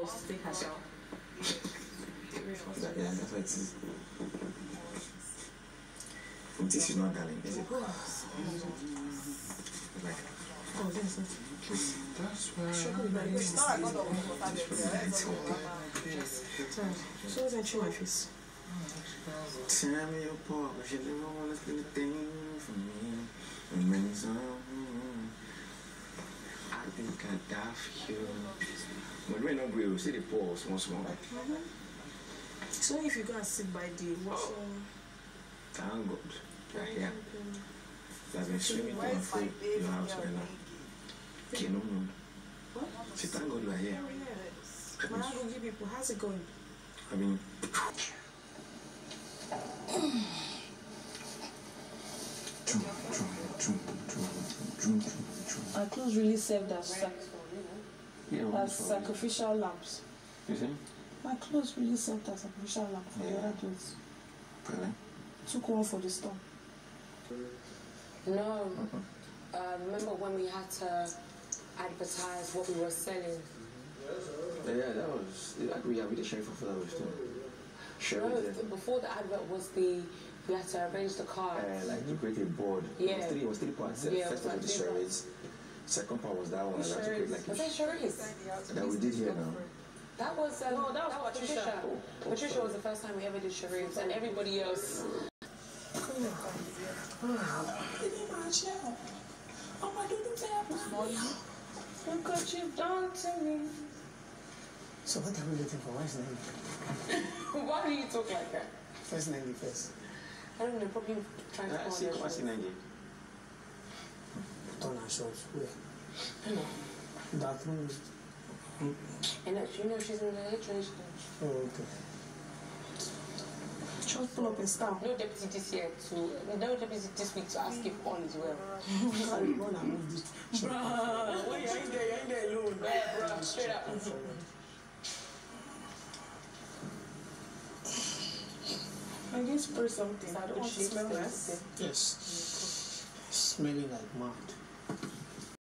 was to take her shower. Yeah, that's what it is. This is not darling, is it? Like, oh, this is please. That's why so what's that my face? Tell me your paw, but you never want to feel a thing for me. And when it's on, I think I die for you. When we're not going, we see the paw small. So if you go and sit by the washing, thank God, you're here. I've been swimming to and fro your house right now. Okay, no. What? So thank God you are here. My Agogi people, how's it going? I mean, Our clothes really served as sacrificial lambs. You see? My clothes really served as sacrificial lamb for the other clothes. Really? Took one for the storm. No. Remember when we had to advertise what we were selling? Yeah, that was like we did share for that was too. No, before the advert was we had to arrange the cards. Like you create a board. Yeah. It was 3 parts. Yeah, First part was the charades. Second part was that one. Was that charades? That we did here now. That was no, that was Patricia. Patricia was the first time we ever did charades, and everybody else. Look what you've done to me. So what are we looking for? What's the name? Why do you talk like that? First name first. I don't know, probably trying to I see Nangi. Put on our shorts. Where? Dark room. And you know she's in the HH. Oh, okay. Just pull up in style. No deputy this year no deputy this week to ask if all is well. Sorry, one I moved it. Bruh, when you're in there alone. Yeah, bruh, straight up. I didn't spray something. I don't want to smell this. Yes. Smelling like mad.